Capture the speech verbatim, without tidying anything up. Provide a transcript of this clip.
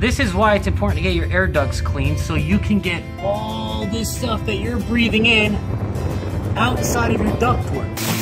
This is why it's important to get your air ducts cleaned, so you can get all this stuff that you're breathing in outside of your ductwork.